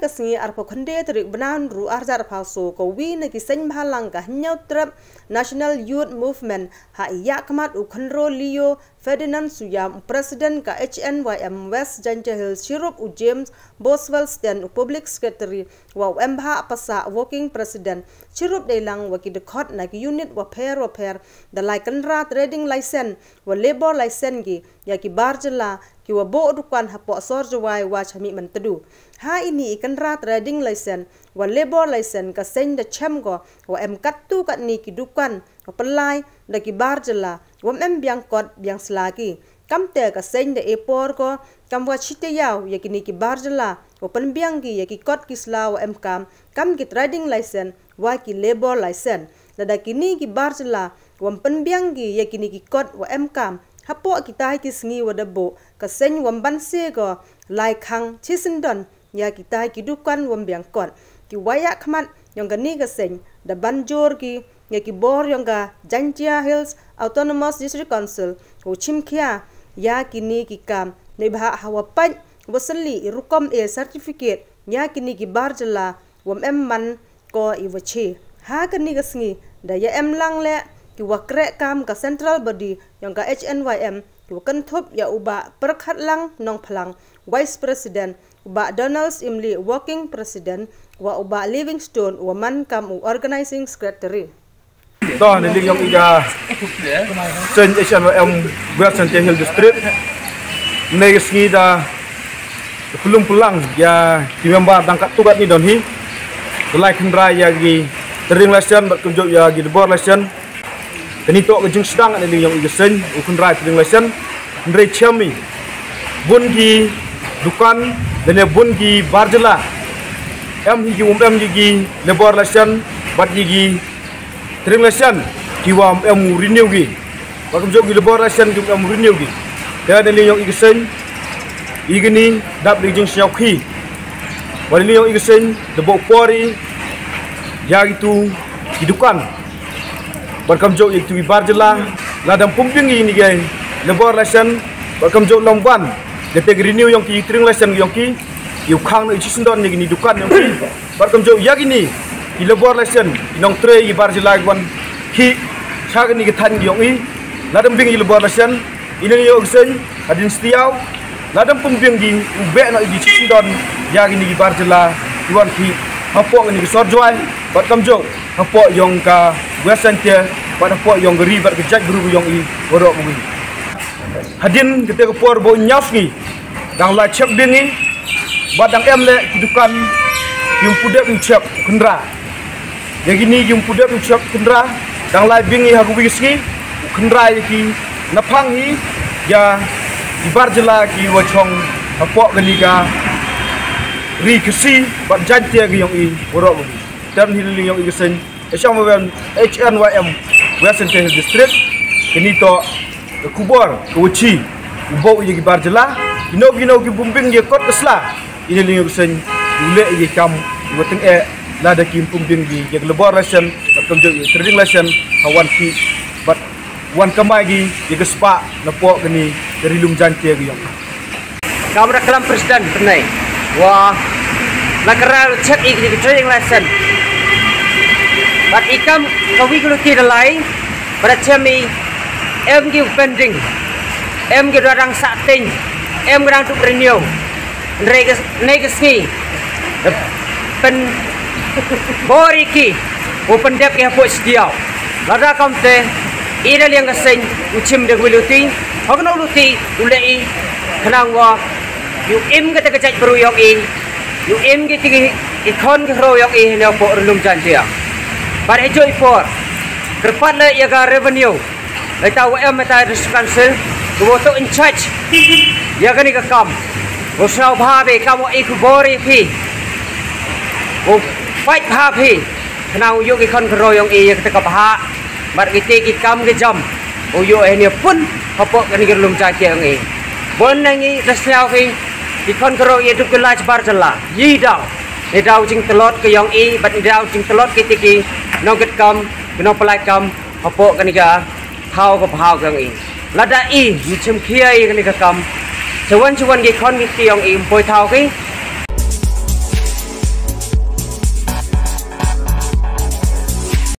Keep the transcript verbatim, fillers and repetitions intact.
kesengi arpo khande terik benan ru arjar palso ko wi ne kiseng bhalang ka nyau trap National Youth Movement ha iya kamat u khandro Leo Ferdinand Suyam Presiden ka H N Y M West Janja Hill Sirup u James Boswell Stan u Public Secretary wa M Bha Pasa Working President Sirup Delang wa ki dekhot na ki unit wa pair wa pair the like ra trading license wa labor license gi ya ki barjela ki wa bo dukan hapo sor jawai wa chami mentedu ha ini ikan ra trading license wa labor license ka sen da chem go wa em kattu kat ni ki dukan wa pelai da ki barjela wa em biang kot biang selagi kam te ka sen da epor ko kam wa chite yaw ya ki ni ki barjela wa pen biang gi ya ki kot ki sla wa em kam kam ki trading license wa ki labor license da da ki ni ki barjela wa pen biang gi ya ki ni ki kot wa em kam hapo kita ki sngi wa dabo ka sen wa ban se go lai khang chisindon ya kita ki dukan wa biang kot ki waya khmat yang ka ni ka sen da banjor ki ya ki bor yang ka Jantia Hills Autonomous District Council ho chimkhia ya ki ni ki kam nei bha hawa pan wasali rukom e certificate ya ki ni ki barjala wa em man ko iwachi ha ka ni ka sngi da ya em lang le ki wakre kam ka central body yang ka H N Y M ki wakan thop ya uba perkhat lang nong phalang vice president uba Donalds Imli working president wa uba Livingstone wa man kam u organizing secretary to ni ling yang ida sen H N Y M West Janja Hill district nei sngi da pelung pulang ya di member dangkat tugat ni don hi like hendra ya gi tering lesson bat kunjuk ya gi bor lesson kini tok kejung sedang ada yang igesen ukun rai tering lesson ndre chami bun gi dukan dan bun gi barjela em hi gi um em gi labor lesson bat gi tering lesson ki wa em renew gi bat kunjuk gi labor lesson gi em renew gi ya dan yang igesen igini dap dijung syauki wali yang igesen debok pori ya gitu hidupan barkam jok itu barjela ladam pumping ini gay labor lesson barkam jok longban dete renew yang ki tring lesson yang ki yu khang no chisindon ni gini dukan yang ki barkam jok ya gini ki labor lesson nong tre i barjela gwan ki chag ni githan yang i ladam bing i labor lesson ini yo gsen adin setiau ladam pumping gi ube no i chisindon ya gini ki barjela gwan ki hapo ni sorjoy barkam jok hapo yang ka Wesan dia pada puak yang geri bat kejak guru yang i borok mungkin hadin ketika puar bo nyafni dang la chep bingi badang em le kidukan yung pudak yung chep kendra yang gini yung pudak yung chep kendra dang la bingi hagu biski kendra ki napang hi ya ibarjela ki wachong puak ganiga ri kesi bat jantia yang i borok mungkin dan hiling yang i gesen H N Y M West Janja Hill District kini to kubor kuci ubau ye barjela ino ino ki bumbing ye kot kesla ini lingu sen dule ye kam weteng e la da kim bumbing di ye labor lesson batam jo trading lesson hawan ki bat wan kamai gi ye gespa napo geni dari lum jantie gi yang kamera kelam presiden penai wah nakral check i trading lesson But ikam kawi kulo ti dalai pada chami em gi pending em gi rang sating em rang tu renew negas negas ni pen bori ki open dep ki hapo sediau lada kamte ira liang gaseng uchim de wiluti hagno luti ulei kanang wa yu em ga tagajai peru yok i yu em gi ti ikon gi ro yok i ne po relum jantia Pada hijau impor, kerpat le iaga revenue, letak W M letak district council, kewotok in charge, iaga ni kekam, usau bahabe kamu ikut bori pi, u fight bahabe, kenal uyuk ikon keroyong iya ketika bahak, bar kita ikam kejam, uyuk ini pun kapok kani gerlum cacing ini, bon nangi dasnya pi, ikon keroy itu kelaj barjela, yidau. Idau jing telot ke yang i, bat idau jing telot kita ki, nong ket kam, nong pelai kam, hapo kaniga, hau ke hau yang i. Lada i, macam kia i kaniga kam, cuan cuan ki kon ki yang i, poi thau ki,